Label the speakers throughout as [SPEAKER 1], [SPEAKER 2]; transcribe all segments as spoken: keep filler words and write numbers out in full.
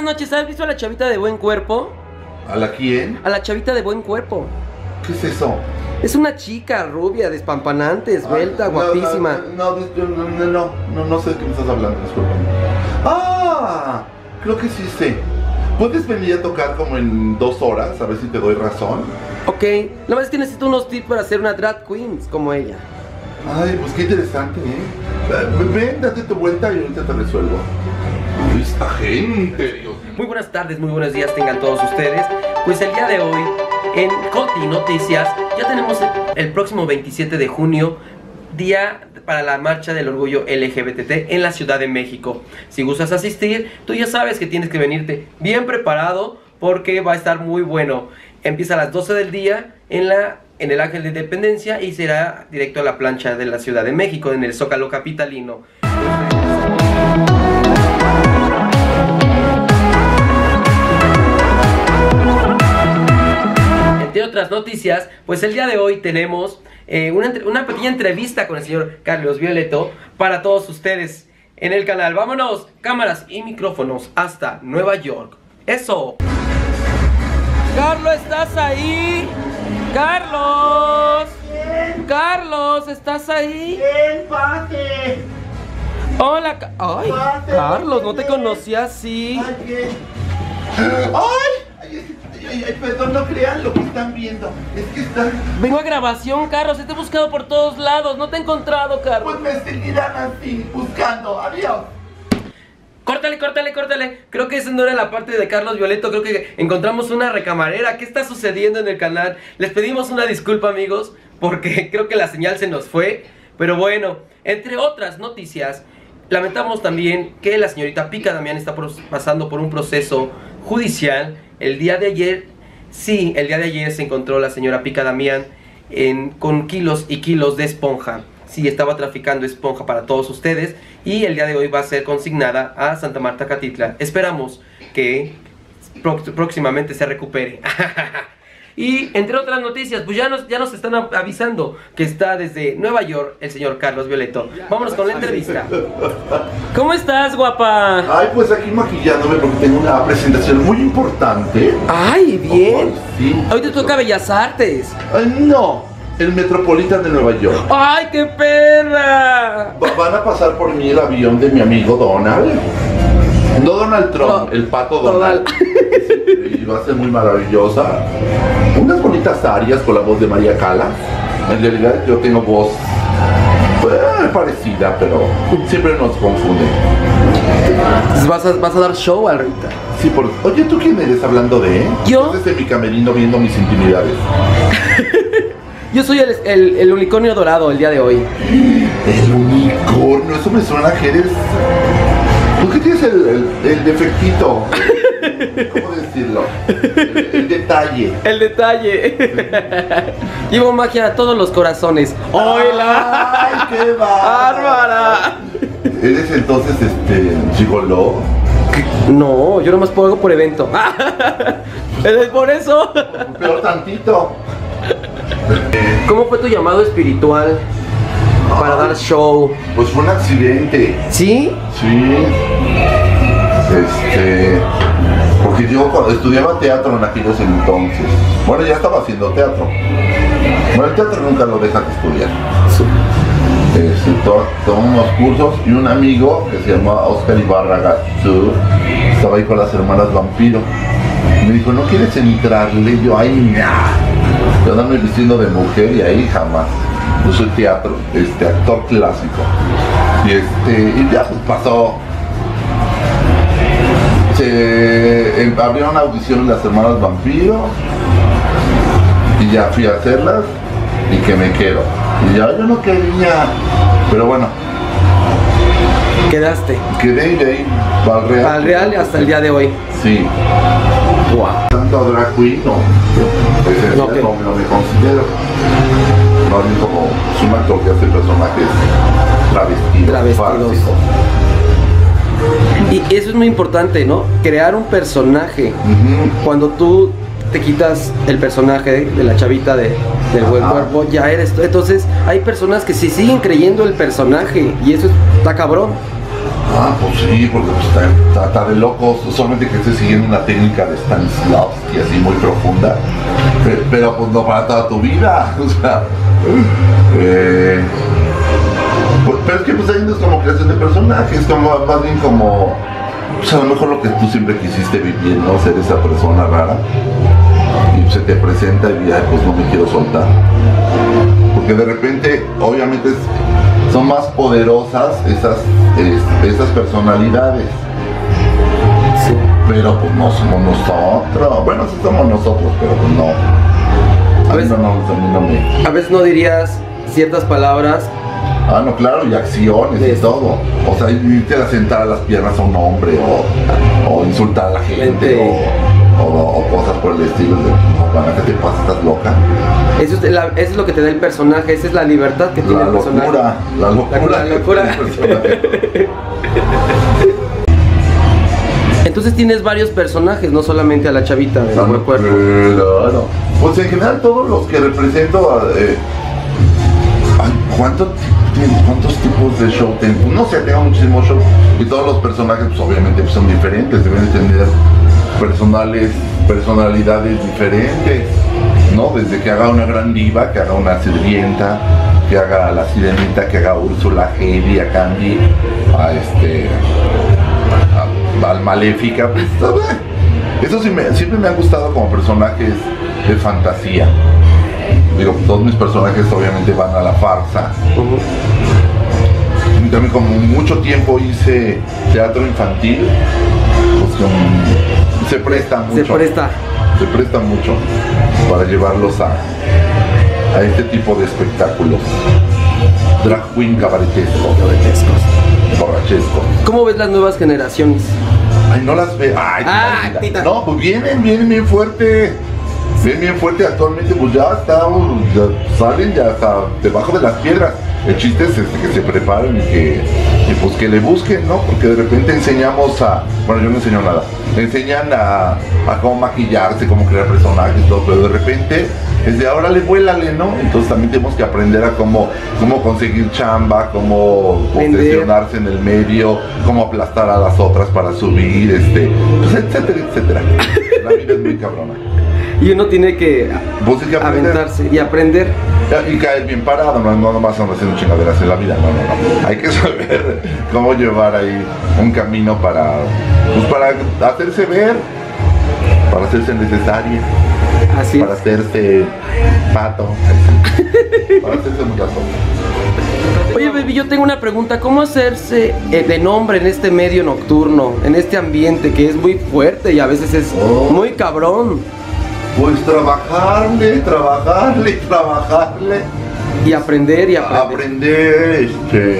[SPEAKER 1] noches, ¿has visto a la chavita de buen cuerpo?
[SPEAKER 2] ¿A la quién?
[SPEAKER 1] A la chavita de buen cuerpo.
[SPEAKER 2] ¿Qué es eso?
[SPEAKER 1] Es una chica rubia, despampanante, esbelta,
[SPEAKER 2] Ay, no,
[SPEAKER 1] guapísima.
[SPEAKER 2] No, no, no, no, no, no, no sé de qué me estás hablando, discúlpame. ¡Ah! Creo que sí sé. ¿Puedes venir a tocar como en dos horas? A ver si te doy razón.
[SPEAKER 1] Ok, la verdad es que necesito unos tips para ser una drag queen como ella.
[SPEAKER 2] Ay, pues qué interesante, ¿eh? Ven, date tu vuelta y ahorita te resuelvo. Esta gente, Dios mío.
[SPEAKER 1] Muy buenas tardes, muy buenos días tengan todos ustedes. Pues el día de hoy, en Coti Noticias, ya tenemos el próximo veintisiete de junio, día para la marcha del orgullo L G B T T en la Ciudad de México. Si gustas asistir, tú ya sabes que tienes que venirte bien preparado porque va a estar muy bueno. Empieza a las doce del día en la en el Ángel de Independencia y será directo a la plancha de la Ciudad de México, en el Zócalo capitalino. Entre otras noticias, pues el día de hoy tenemos eh, una, una pequeña entrevista con el señor Carlos Violetto para todos ustedes en el canal. Vámonos, cámaras y micrófonos hasta Nueva York. ¡Eso! Carlos, ¿estás ahí? ¡Carlos! ¡Carlos! ¿Estás ahí?
[SPEAKER 3] ¡Ven, pase!
[SPEAKER 1] Hola, Ca ¡ay!
[SPEAKER 3] Pase,
[SPEAKER 1] Carlos, no te
[SPEAKER 3] pase.
[SPEAKER 1] conocía así.
[SPEAKER 3] Ay, bien. ¡Ay! Ay, ay, ay, perdón, no crean lo que están viendo. Es que están...
[SPEAKER 1] Vengo a grabación, Carlos. Te he buscado por todos lados. No te he encontrado, Carlos.
[SPEAKER 3] Pues me seguirán así, buscando. Adiós.
[SPEAKER 1] Córtale, córtale, córtale. Creo que esa no era la parte de Carlos Violetto. Creo que encontramos una recamarera. ¿Qué está sucediendo en el canal? Les pedimos una disculpa, amigos, porque creo que la señal se nos fue. Pero bueno, entre otras noticias, lamentamos también que la señorita Pica Damián está pasando por un proceso judicial. El día de ayer, sí, el día de ayer se encontró la señora Pica Damián en, con kilos y kilos de esponja. Sí, estaba traficando esponja para todos ustedes y el día de hoy va a ser consignada a Santa Marta Catitla. Esperamos que próximamente se recupere. Y entre otras noticias, pues ya nos, ya nos están avisando que está desde Nueva York el señor Carlos Violetto. Vámonos con la entrevista. ¿Cómo estás, guapa?
[SPEAKER 2] Ay, pues aquí maquillándome porque tengo una presentación muy importante.
[SPEAKER 1] Ay, bien.
[SPEAKER 2] Oh, sí.
[SPEAKER 1] Hoy te toca Bellas Artes.
[SPEAKER 2] Ay, no, el Metropolitan de Nueva York.
[SPEAKER 1] ¡Ay, qué perra!
[SPEAKER 2] Va- Van a pasar por mí el avión de mi amigo Donald. No Donald Trump,
[SPEAKER 1] No,
[SPEAKER 2] el pato Donald. Y va a ser muy maravillosa. Unas bonitas arias con la voz de María Cala. En realidad yo tengo voz eh, parecida, pero siempre nos confunden.
[SPEAKER 1] Entonces vas a, vas a dar show ahorita.
[SPEAKER 2] Sí, por... Oye, ¿tú quién eres hablando de?
[SPEAKER 1] ¿Yo?
[SPEAKER 2] Desde mi camerino viendo mis intimidades.
[SPEAKER 1] Yo soy el, el, el unicornio dorado el día de hoy.
[SPEAKER 2] El unicornio, eso me suena que eres... ¿Tú qué tienes el, el, el defectito? ¿Cómo decirlo? El, el detalle.
[SPEAKER 1] El detalle. Llevo magia a todos los corazones. ¡Hola!
[SPEAKER 2] ¡Ay, qué
[SPEAKER 1] ¡Bárbara!
[SPEAKER 2] ¿Eres entonces este gigoló?
[SPEAKER 1] No, yo nomás puedo por evento. ¿Es por eso?
[SPEAKER 2] Peor tantito.
[SPEAKER 1] ¿Cómo fue tu llamado espiritual para dar show?
[SPEAKER 2] Pues fue un accidente.
[SPEAKER 1] ¿Sí?
[SPEAKER 2] Sí. Este. Porque yo cuando estudiaba teatro en aquellos entonces. Bueno, ya estaba haciendo teatro. Bueno, el teatro nunca lo dejas de estudiar. Este, to, tomé unos cursos y un amigo que se llamaba Oscar Ibarra Gatsu estaba ahí con las hermanas Vampiro. Me dijo, ¿no quieres entrarle? Y yo, ay, nah. Yo andarme vistiendo de mujer y ahí jamás. Yo soy teatro, este, actor clásico. Y este, y ya pues pasó. Se eh, abrieron audiciones las hermanas Vampiro y ya fui a hacerlas y que me quedo. Y ya yo no quería, pero bueno.
[SPEAKER 1] Quedaste.
[SPEAKER 2] Quedé y de ahí al real.
[SPEAKER 1] Al real hasta el día de hoy.
[SPEAKER 2] Sí.
[SPEAKER 1] Wow.
[SPEAKER 2] Tanto drag queen, no. Pues,
[SPEAKER 1] No,
[SPEAKER 2] no,
[SPEAKER 1] ¿qué?
[SPEAKER 2] no, no me considero. Más bien como es un actor que hace personajes travestidos.
[SPEAKER 1] Travestidos.
[SPEAKER 2] fársicos.
[SPEAKER 1] Y eso es muy importante, ¿no? Crear un personaje.
[SPEAKER 2] Ujú.
[SPEAKER 1] Cuando tú te quitas el personaje de la chavita de, del buen
[SPEAKER 2] Ajá.
[SPEAKER 1] cuerpo, ya eres tú. Entonces hay personas que sí siguen creyendo el personaje y eso está cabrón.
[SPEAKER 2] Ah, pues sí, porque pues, está, está, está de locos, solamente que esté siguiendo una técnica de Stanislavski así muy profunda, pero, pero pues no para toda tu vida, o sea, eh, pues, pero es que pues ahí no es como creación de personajes, como más bien como, pues a lo mejor lo que tú siempre quisiste vivir, ¿no? Ser esa persona rara, y se te presenta y ay, pues no me quiero soltar, porque de repente, obviamente es, son más poderosas esas, es, esas personalidades.
[SPEAKER 1] Sí.
[SPEAKER 2] Pero pues no somos nosotros. Bueno, sí somos nosotros, pero pues no. A mí no, no, a mí no me...
[SPEAKER 1] A veces no dirías ciertas palabras.
[SPEAKER 2] Ah, no, claro, y acciones y todo. O sea, irte a sentar a las piernas a un hombre o, o insultar a la gente o, o, o cosas por el estilo de, no, ¿para qué te pasa? ¿Estás loca?
[SPEAKER 1] Eso es, la, eso es lo que te da el personaje, esa es la libertad que tiene
[SPEAKER 2] La
[SPEAKER 1] el personaje.
[SPEAKER 2] locura, la locura.
[SPEAKER 1] La, la locura. Entonces tienes varios personajes, no solamente a la chavita de buen cuerpo.
[SPEAKER 2] Claro. Pues en general todos los que represento, eh, ay, ¿cuánto, ¿cuántos tipos de show tengo? No sé, tengo muchísimos shows y todos los personajes pues obviamente pues, son diferentes, deben tener personales, personalidades diferentes, ¿no? Desde que haga una gran diva, que haga una sirvienta, que haga la sirenita, que haga Úrsula, Heidi, a Candy, a este... A, al Maléfica, pues, eso sí me, siempre me han gustado como personajes de fantasía. Digo, todos mis personajes obviamente van a la farsa. Uh-huh. Y también como mucho tiempo hice teatro infantil, pues um, se presta mucho.
[SPEAKER 1] Se presta.
[SPEAKER 2] Se presta mucho para llevarlos a, a este tipo de espectáculos. Drag queen cabaretesco.
[SPEAKER 1] Cabaretescos.
[SPEAKER 2] Borrachesco.
[SPEAKER 1] ¿Cómo ves las nuevas generaciones?
[SPEAKER 2] Ay, no las ve. Ay,
[SPEAKER 1] ah,
[SPEAKER 2] tita. No, pues vienen, vienen bien fuerte. Vienen bien fuerte actualmente, pues ya están, ya salen ya hasta debajo de las piedras. El chiste es este, que se preparen y que, y pues que le busquen, ¿no? Porque de repente enseñamos a, bueno, yo no enseño nada, le enseñan a, a cómo maquillarse, cómo crear personajes y todo, pero de repente es de ahora le vuélale, ¿no? Entonces también tenemos que aprender a cómo, cómo conseguir chamba, cómo posicionarse en el medio, cómo aplastar a las otras para subir, este, pues etcétera, etcétera. La vida es muy cabrona.
[SPEAKER 1] Y uno tiene que,
[SPEAKER 2] pues es que
[SPEAKER 1] aventarse y aprender.
[SPEAKER 2] Y caer bien parado, no, no nomás son haciendo chingaderas en la vida, no, no, no. Hay que saber cómo llevar ahí un camino para, pues para hacerse ver, para hacerse necesaria.
[SPEAKER 1] Así
[SPEAKER 2] para
[SPEAKER 1] es.
[SPEAKER 2] hacerse pato, para hacerse muchas cosas.
[SPEAKER 1] Oye, baby, yo tengo una pregunta. ¿Cómo hacerse eh, de nombre en este medio nocturno, en este ambiente que es muy fuerte y a veces es oh. muy cabrón?
[SPEAKER 2] Pues trabajarle, trabajarle, trabajarle.
[SPEAKER 1] Y aprender y aprender.
[SPEAKER 2] Aprender, este...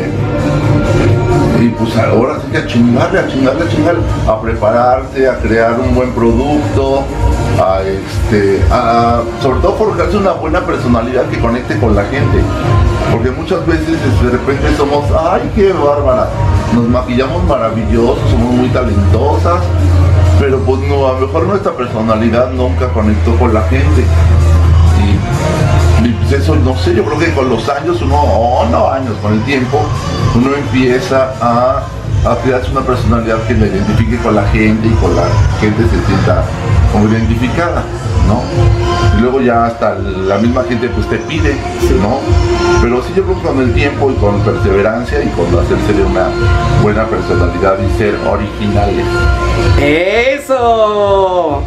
[SPEAKER 2] Y pues ahora sí que a chingarle, a chingarle, a chingarle, a prepararse, a crear un buen producto, a este, a sobre todo forjarse una buena personalidad que conecte con la gente. Porque muchas veces de repente somos, ay, qué bárbara, nos maquillamos maravillosos, somos muy talentosas, pero pues no, a lo mejor nuestra personalidad nunca conectó con la gente. Y, y pues eso, no sé, yo creo que con los años, uno, oh, no años, con el tiempo, uno empieza a, a crearse una personalidad que le identifique con la gente y con la gente se sienta como identificada, ¿no? Y luego ya hasta la misma gente pues te pide, ¿no? Pero sí, yo creo que con el tiempo y con perseverancia y con hacerse de una buena personalidad y ser originales.
[SPEAKER 1] ¡Eso!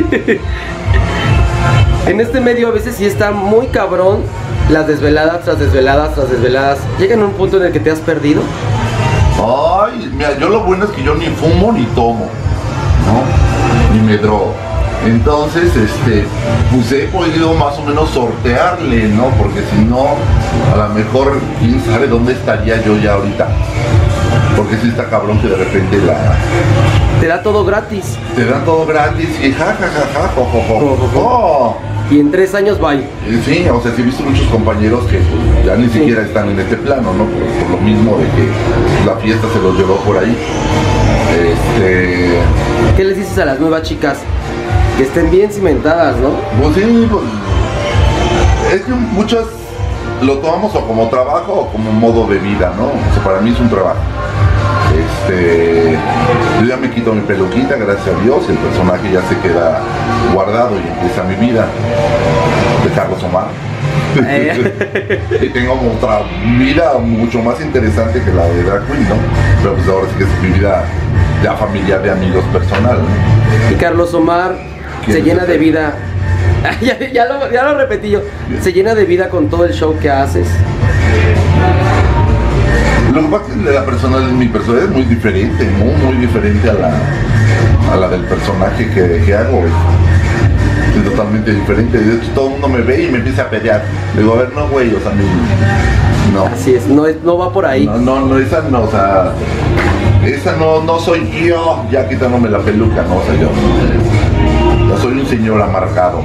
[SPEAKER 1] En este medio a veces sí está muy cabrón las desveladas tras desveladas tras desveladas. ¿Llegan a un punto en el que te has perdido?
[SPEAKER 2] Ay, mira, yo lo bueno es que yo ni fumo ni tomo, ¿no? Ni me drogo. Entonces, este, pues he podido más o menos sortearle, ¿no? Porque si no, a lo mejor, quién sabe dónde estaría yo ya ahorita. Porque sí está cabrón que de repente la...
[SPEAKER 1] Te da todo gratis.
[SPEAKER 2] Te da todo gratis y ja, ja, ja, ja, jo, jo, jo, jo, jo.
[SPEAKER 1] Y en tres años bye.
[SPEAKER 2] Sí, o sea, sí he visto muchos compañeros que pues, ya ni sí. siquiera están en este plano, ¿no? Por, por lo mismo de que la fiesta se los llevó por ahí. Este...
[SPEAKER 1] ¿Qué les dices a las nuevas chicas? Que estén bien cimentadas, ¿no?
[SPEAKER 2] Pues sí, pues... Es que muchas lo tomamos o como trabajo o como modo de vida, ¿no? O sea, para mí es un trabajo. Este, yo ya me quito mi peluquita, gracias a Dios, y el personaje ya se queda guardado y empieza mi vida de Carlos Omar.
[SPEAKER 1] Eh.
[SPEAKER 2] Y tengo otra vida mucho más interesante que la de Drag Queen, ¿no? Pero pues ahora sí que es mi vida ya familiar, de amigos, personal, ¿no?
[SPEAKER 1] Y Carlos Omar se llena de vida. ya, ya, lo, ya lo repetí yo. Se llena de vida con todo el show que haces.
[SPEAKER 2] Lo que pasa es que la persona, mi persona es muy diferente, muy, muy diferente a la, a la del personaje que, que hago. Es totalmente diferente. De hecho, todo el mundo me ve y me empieza a pelear. Le digo, a ver, no, güey, o sea, mi, no.
[SPEAKER 1] Así es, no, es, no va por ahí.
[SPEAKER 2] No, no, no, esa no, o sea, esa no, no soy yo, ya quitándome la peluca, no, o sea, yo, yo soy un señor amargado.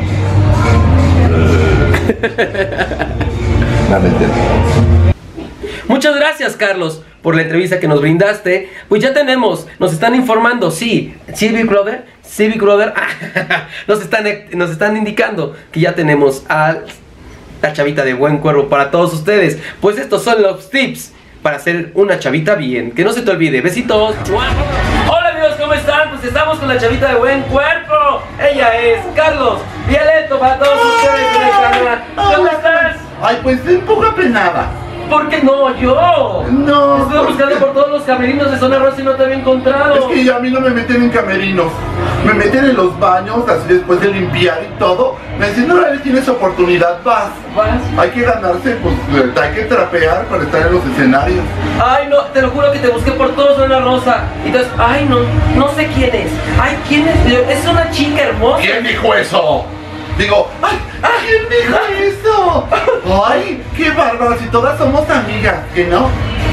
[SPEAKER 2] La neta.
[SPEAKER 1] Muchas gracias, Carlos, por la entrevista que nos brindaste. Pues ya tenemos, nos están informando, sí, Civic Brother, Civic Brother, nos están, nos están indicando que ya tenemos a la chavita de buen cuerpo para todos ustedes. Pues estos son los tips para hacer una chavita bien. Que no se te olvide, besitos. Hola amigos, ¿cómo están? Pues estamos con la chavita de buen cuerpo. Ella es Carlos Violeto para todos ustedes en el canal. ¿Cómo estás?
[SPEAKER 3] Ay, pues un poco apenada.
[SPEAKER 1] ¿Por qué no? Yo.
[SPEAKER 3] No.
[SPEAKER 1] Estuve buscando por todos los camerinos de Zona Rosa y no te había encontrado.
[SPEAKER 3] Es que a mí no me meten en camerinos. Me meten en los baños, así después de limpiar y todo. Me dicen, no, ahora tienes oportunidad, vas.
[SPEAKER 1] ¿Vas?
[SPEAKER 3] Hay que ganarse, pues hay que trapear para estar en los escenarios.
[SPEAKER 1] Ay, no, te lo juro que te busqué por todo Zona Rosa. Y entonces, ay, no, no sé quién es. Ay, ¿quién es? Es una chica hermosa.
[SPEAKER 3] ¿Quién dijo eso? Digo, ay, ¿quién dijo eso? Ay, qué bárbaro, si todas somos amigas, ¿que no?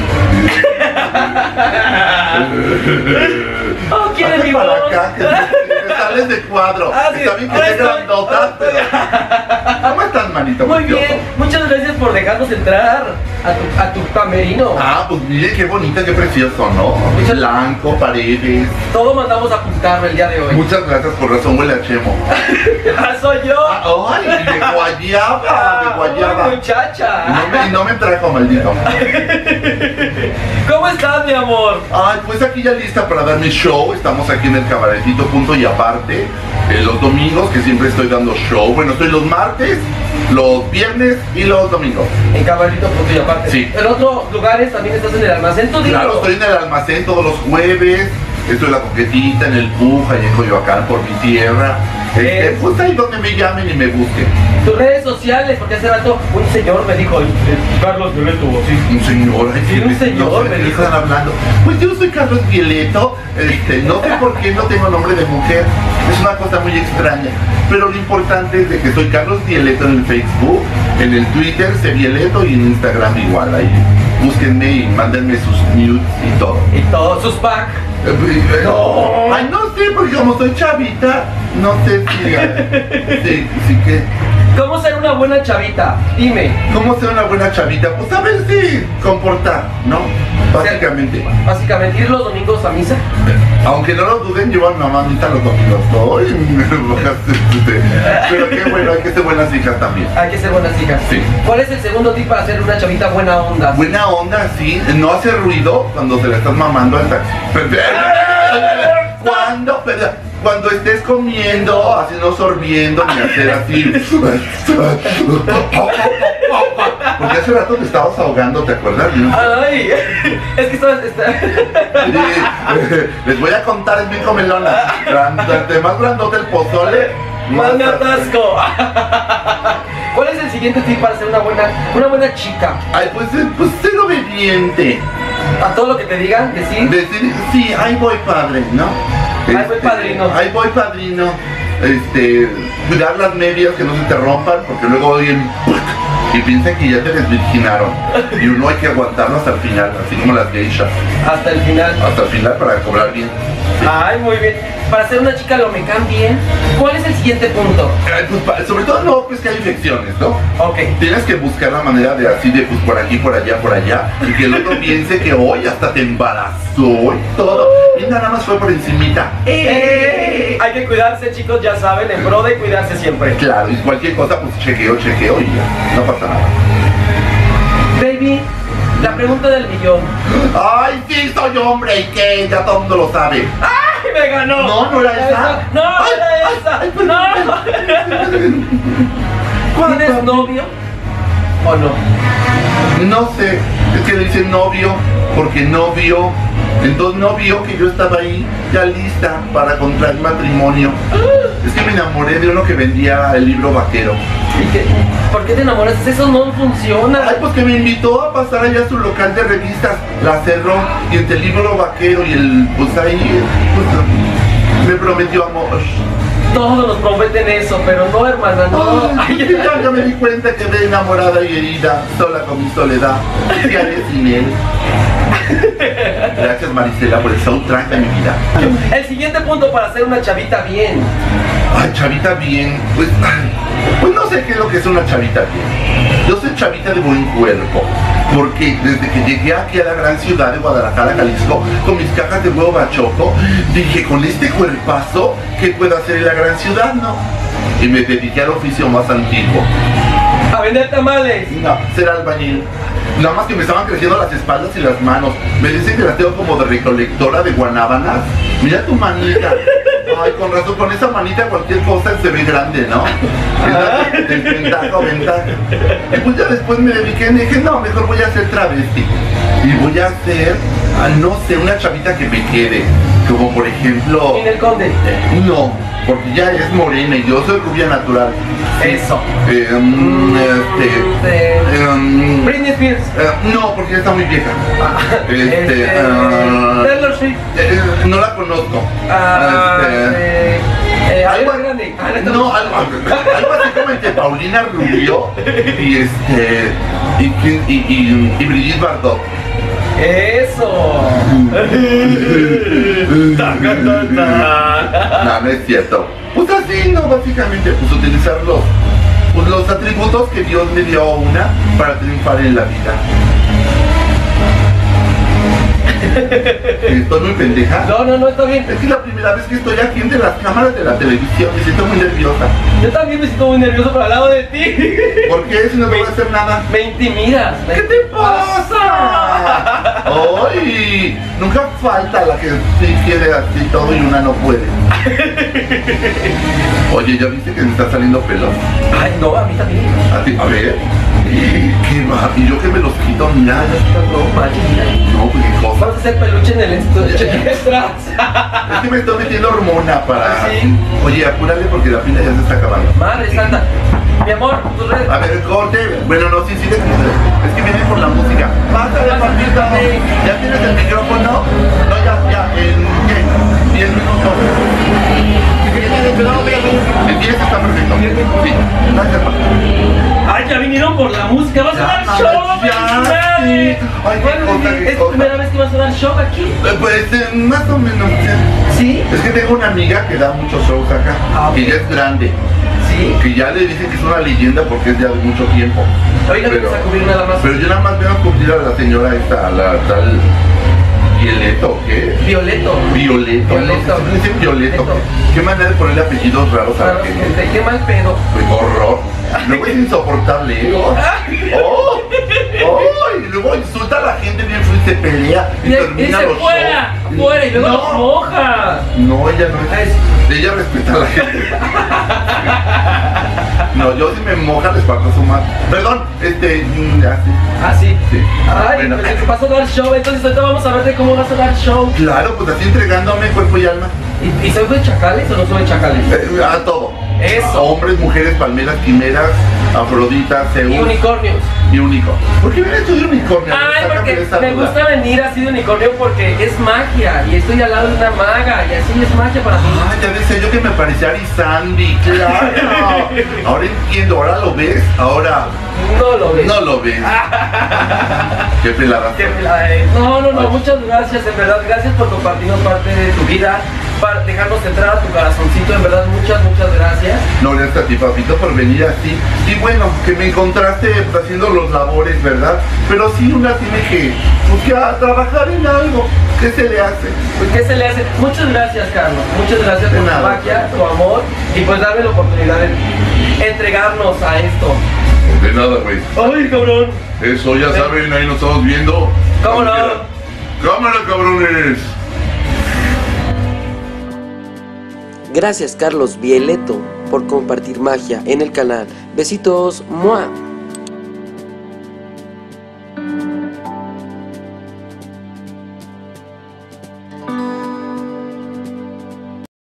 [SPEAKER 1] Oh, ¿quién es mi
[SPEAKER 3] para
[SPEAKER 1] voz?
[SPEAKER 3] acá, que te, te sales de cuadro.
[SPEAKER 1] Ah, sí.
[SPEAKER 3] Está bien que
[SPEAKER 1] Ahora
[SPEAKER 3] te
[SPEAKER 1] estoy-
[SPEAKER 3] grandotas,
[SPEAKER 1] ahora
[SPEAKER 3] pero...
[SPEAKER 1] estoy-
[SPEAKER 3] ¿Cómo estás, manito?
[SPEAKER 1] Muy
[SPEAKER 3] precioso?
[SPEAKER 1] bien, muchas gracias por dejarnos entrar a tu, a tu camerino.
[SPEAKER 3] Ah, pues mire qué bonita, qué precioso, ¿no?
[SPEAKER 1] Muchas-
[SPEAKER 3] Blanco, paredes.
[SPEAKER 1] Todo mandamos a apuntarlo el día de hoy.
[SPEAKER 3] Muchas gracias, por razón huele a chemo.
[SPEAKER 1] Ah, soy yo.
[SPEAKER 3] Ah, ay, de guayaba, de guayaba.
[SPEAKER 1] Ay, muchacha.
[SPEAKER 3] Y no me, y no me trajo, maldito.
[SPEAKER 1] ¿Cómo estás, mi amor?
[SPEAKER 3] Ay, pues aquí ya lista para dar mi show. Estamos aquí en el Cabaretito Punto y Aparte. eh, los domingos, que siempre estoy dando show. Bueno, estoy los martes, los viernes y los domingos.
[SPEAKER 1] En Caballito, punto y aparte.
[SPEAKER 3] Sí.
[SPEAKER 1] En otros lugares también estás en el almacén. Tú dilo.
[SPEAKER 3] Claro, estoy en el almacén todos los jueves. Estoy en La Coquetita, en el Puja, y en Coyoacán, por mi tierra. Este,
[SPEAKER 1] Es-
[SPEAKER 3] pues ahí donde me llamen y me busquen.
[SPEAKER 1] Tus redes sociales, porque hace rato un señor me dijo, eh, Carlos Violeto, sí.
[SPEAKER 3] Un señor, ay,
[SPEAKER 1] Sí, un
[SPEAKER 3] no
[SPEAKER 1] señor,
[SPEAKER 3] sé
[SPEAKER 1] me
[SPEAKER 3] de qué
[SPEAKER 1] dijo.
[SPEAKER 3] están hablando. Pues yo soy Carlos Violeto, este, no sé por qué no tengo nombre de mujer, es una cosa muy extraña. Pero lo importante es de que soy Carlos Violeto en el Facebook, en el Twitter, C Violeto, y en Instagram igual. Ahí búsquenme y mándenme sus nudes y todo.
[SPEAKER 1] Y todos sus packs.
[SPEAKER 3] No. Ay, no sé, porque como soy chavita, no sé si, eh, sí, sí que...
[SPEAKER 1] ¿Cómo ser una buena chavita? Dime.
[SPEAKER 3] ¿Cómo ser una buena chavita? Pues a ver si comportar, ¿no? Básicamente.
[SPEAKER 1] Básicamente, ir los domingos a misa.
[SPEAKER 3] Aunque no lo duden, llevo a mi mamá a misa los domingos. Ay, pero qué bueno, hay que ser buenas hijas también.
[SPEAKER 1] Hay que ser buenas hijas.
[SPEAKER 3] Sí.
[SPEAKER 1] ¿Cuál es el segundo tip para ser una chavita buena onda?
[SPEAKER 3] Buena onda, sí. No hace ruido cuando se la estás mamando al taxi. Cuando, cuando estés comiendo, así no sorbiendo, ni hacer así. Porque hace rato te estabas ahogando, ¿te acuerdas?
[SPEAKER 1] Ay, es que estabas... está-
[SPEAKER 3] Les voy a contar, es bien comelona. Grande, más grandote el pozole,
[SPEAKER 1] Más me atasco. ¿Cuál es el siguiente tip para ser una buena, una buena chica?
[SPEAKER 3] Ay, pues, eh, pues ser obediente.
[SPEAKER 1] A todo lo que te digan, decir.
[SPEAKER 3] Decir, sí, ahí voy padre, ¿no?
[SPEAKER 1] Ahí voy padrino.
[SPEAKER 3] Ahí voy padrino. Este, cuidar las medias que no se te rompan, porque luego oyen y piensan que ya te desvirginaron. Y uno hay que aguantarlo hasta el final, así como las geishas.
[SPEAKER 1] Hasta el final.
[SPEAKER 3] Hasta el final para cobrar bien.
[SPEAKER 1] Ay, muy bien. Para ser una chica lo me bien, ¿cuál es el siguiente punto?
[SPEAKER 3] Ay, pues, pa- sobre todo no, pues que hay infecciones, ¿no?
[SPEAKER 1] Ok.
[SPEAKER 3] Tienes que buscar la manera de así de pues por aquí, por allá, por allá, y que el otro piense que hoy hasta te embarazó y todo, y nada más fue por encimita.
[SPEAKER 1] ¡Eh! Hay que cuidarse, chicos, ya saben, en pro de cuidarse siempre.
[SPEAKER 3] Claro, y cualquier cosa pues chequeo, chequeo y ya, no pasa nada.
[SPEAKER 1] Baby, La pregunta del millón.
[SPEAKER 3] Ay, sí, soy hombre, ¿y qué? Ya todo el mundo lo sabe.
[SPEAKER 1] ¡Ay, me ganó!
[SPEAKER 3] No, no era esa.
[SPEAKER 1] No,
[SPEAKER 3] Ay,
[SPEAKER 1] era
[SPEAKER 3] ay,
[SPEAKER 1] esa.
[SPEAKER 3] ay,
[SPEAKER 1] No. ¿Tienes novio o no?
[SPEAKER 3] No sé, es que le dicen novio porque no vio. Entonces no vio que yo estaba ahí ya lista para contraer matrimonio. Es que me enamoré de uno que vendía el libro vaquero.
[SPEAKER 1] ¿Y qué? ¿Por qué te enamoraste? Eso no funciona.
[SPEAKER 3] Ay, pues que me invitó a pasar allá a su local de revistas. La cerró y entre el libro vaquero y el... Pues ahí... Pues, me prometió amor.
[SPEAKER 1] Todos nos prometen eso, pero no, hermana, no.
[SPEAKER 3] Ay,
[SPEAKER 1] Ay,
[SPEAKER 3] ya, ya me di cuenta que quedé enamorada y herida, sola con mi soledad. ¿Qué haré sin él? Gracias, Marisela, por el soundtrack de mi vida.
[SPEAKER 1] El siguiente punto para ser una chavita bien.
[SPEAKER 3] Ay, chavita bien, pues, ay, pues no sé qué es lo que es una chavita bien. Yo soy chavita de buen cuerpo, porque desde que llegué aquí a la gran ciudad de Guadalajara, Jalisco, con mis cajas de huevo bachoco, dije, con este cuerpazo, ¿qué puedo hacer en la gran ciudad? No. Y me dediqué al oficio más antiguo.
[SPEAKER 1] A vender tamales.
[SPEAKER 3] No, ser albañil. Nada más que me estaban creciendo las espaldas y las manos. Me dicen que las tengo como de recolectora de guanábanas. Mira tu manita. Ay, con razón, con esa manita cualquier cosa se ve grande, ¿no? Es la ventaja o ventaja. Y pues ya después me dediqué y dije, no, mejor voy a ser travesti. Y voy a hacer, ah, no sé, una chavita que me quede. Como por ejemplo...
[SPEAKER 1] En el Conde.
[SPEAKER 3] No, porque ya es morena y yo soy rubia natural.
[SPEAKER 1] Eso.
[SPEAKER 3] Eh, um, este...
[SPEAKER 1] Este...
[SPEAKER 3] um,
[SPEAKER 1] Britney Spears.
[SPEAKER 3] eh, no, porque ya está muy vieja. Este...
[SPEAKER 1] Este,
[SPEAKER 3] ah,
[SPEAKER 1] Taylor Swift.
[SPEAKER 3] eh, no la conozco.
[SPEAKER 1] Ah,
[SPEAKER 3] Este,
[SPEAKER 1] eh, eh,
[SPEAKER 3] algo-
[SPEAKER 1] Ariana Grande. Ah,
[SPEAKER 3] No, algo, algo así como entre Paulina Rubio y este... Y, y, y, y Brigitte Bardot.
[SPEAKER 1] Eso. Taca, ta, ta.
[SPEAKER 3] No, no es cierto. Pues así, no, básicamente, pues utilizar los, pues, los atributos que Dios me dio a una para triunfar en la vida. ¿Estoy muy pendeja?
[SPEAKER 1] No, no, no, está bien.
[SPEAKER 3] Es que es la primera vez que estoy aquí entre las cámaras de la televisión, me siento muy nerviosa.
[SPEAKER 1] Yo también me siento muy nervioso por al lado de ti.
[SPEAKER 3] ¿Por qué? Si no te voy a hacer nada.
[SPEAKER 1] Me intimidas.
[SPEAKER 3] ¿Qué te pasa? ¡Ay! Nunca falta la que sí quiere así todo y una no puede. Oye, ¿ya viste que me está saliendo pelo?
[SPEAKER 1] Ay, no, a mí también.
[SPEAKER 3] A ti, a ver. ¿Qué va? Y yo que me los quito, mira.
[SPEAKER 1] No, mal, mira.
[SPEAKER 3] No, pues qué cosa.
[SPEAKER 1] Vamos a hacer peluche en el estudio. Extras.
[SPEAKER 3] Es que me estoy metiendo hormona para...
[SPEAKER 1] Sí.
[SPEAKER 3] Oye, apúrale porque la pila ya se está acabando.
[SPEAKER 1] Madre santa. Mi amor, tus redes.
[SPEAKER 3] A ver, corte. Bueno, no, sí, sí, es que viene por la música. Pásale, papito. ¿Ya tienes el micrófono? No, ya, ya, en ¿qué? diez minutos. El diez está perfecto. Sí, gracias, papá.
[SPEAKER 1] Ay, ya vinieron por la música. ¿Vas a
[SPEAKER 3] Ya,
[SPEAKER 1] dar show?
[SPEAKER 3] ya,
[SPEAKER 1] ¡Felicidades!
[SPEAKER 3] sí. Ay, qué
[SPEAKER 1] Bueno,
[SPEAKER 3] cosa, qué
[SPEAKER 1] ¿es tu
[SPEAKER 3] cosa.
[SPEAKER 1] primera vez que vas a dar show aquí?
[SPEAKER 3] Eh, Pues eh, más o menos. sí.
[SPEAKER 1] ¿Sí?
[SPEAKER 3] Es que tengo una amiga que da muchos shows acá.
[SPEAKER 1] Ah, ok.
[SPEAKER 3] Que ya es grande.
[SPEAKER 1] ¿Sí?
[SPEAKER 3] Que ya le dicen que es una leyenda porque es ya de mucho tiempo.
[SPEAKER 1] Ahorita
[SPEAKER 3] Pero-
[SPEAKER 1] vamos a cubrir nada más.
[SPEAKER 3] Pero yo nada más veo a cubrir a la señora esta, a la tal Violeto, ¿o ¿qué?
[SPEAKER 1] Violeto.
[SPEAKER 3] Violeto,
[SPEAKER 1] Violeto.
[SPEAKER 3] no sé si dicen Violeto.
[SPEAKER 1] Violeto.
[SPEAKER 3] ¿Qué manera de ponerle apellidos raros a
[SPEAKER 1] Claro,
[SPEAKER 3] la
[SPEAKER 1] que
[SPEAKER 3] gente?
[SPEAKER 1] te qué mal pedo.
[SPEAKER 3] Pues horror. Luego es insoportable, ¿eh? ¡Oh! ¡Oh! Y luego insulta a la gente bien feo y se pelea y,
[SPEAKER 1] Y
[SPEAKER 3] termina
[SPEAKER 1] dice
[SPEAKER 3] los
[SPEAKER 1] fuera,
[SPEAKER 3] shows.
[SPEAKER 1] fuera y luego
[SPEAKER 3] no.
[SPEAKER 1] los moja.
[SPEAKER 3] No, ella no
[SPEAKER 1] Ah,
[SPEAKER 3] es.
[SPEAKER 1] es-
[SPEAKER 3] Ella respeta a la gente. No, yo si me moja les parto su madre. Perdón, este. mm, ya, sí.
[SPEAKER 1] Ah, sí.
[SPEAKER 3] Sí.
[SPEAKER 1] Ay,
[SPEAKER 3] Bueno.
[SPEAKER 1] pues vas a dar show, entonces ahorita vamos a ver de cómo vas a dar show.
[SPEAKER 3] Claro, pues así entregándome cuerpo y alma.
[SPEAKER 1] ¿Y, y soy de chacales o no soy de chacales?
[SPEAKER 3] Eh, a todo.
[SPEAKER 1] Eso.
[SPEAKER 3] Hombres, mujeres, palmeras, quimeras, afroditas,
[SPEAKER 1] Y
[SPEAKER 3] Zeus
[SPEAKER 1] unicornios.
[SPEAKER 3] y unicornio. ¿Por qué vienes tú de unicornio?
[SPEAKER 1] Ay,
[SPEAKER 3] Sácame
[SPEAKER 1] porque
[SPEAKER 3] de esa
[SPEAKER 1] me
[SPEAKER 3] duda.
[SPEAKER 1] gusta venir así de unicornio porque es magia y estoy al lado de una maga y así es magia para mí.
[SPEAKER 3] Ah, ya decía yo que me parecía Arizandi, claro. Ahora entiendo, ahora lo ves, ahora
[SPEAKER 1] No lo ves.
[SPEAKER 3] no lo ves. Qué pelada.
[SPEAKER 1] Qué pelada eres. No, no, no,
[SPEAKER 3] Ay.
[SPEAKER 1] muchas gracias, en verdad, gracias por compartirnos parte de tu vida, para dejarnos entrar a tu corazoncito, en verdad, muchas, muchas gracias.
[SPEAKER 3] No, gracias a ti, papito, por venir así. Y bueno, que me encontraste pues, haciendo los labores, ¿verdad? Pero sí, una tiene que, pues, que a trabajar en algo. ¿Qué se le hace?
[SPEAKER 1] Pues, ¿qué se le hace? Muchas gracias, Carlos, muchas gracias
[SPEAKER 3] De
[SPEAKER 1] por tu
[SPEAKER 3] nada.
[SPEAKER 1] magia, tu amor y pues darme la oportunidad de entregarnos a esto.
[SPEAKER 2] De nada, güey.
[SPEAKER 1] ¡Ay, cabrón!
[SPEAKER 2] Eso, ya saben, ahí nos estamos viendo.
[SPEAKER 1] ¿Cómo no?
[SPEAKER 2] ¡Cámara, cabrones!
[SPEAKER 4] Gracias Carlos Bieleto por compartir magia en el canal. Besitos, ¡mua!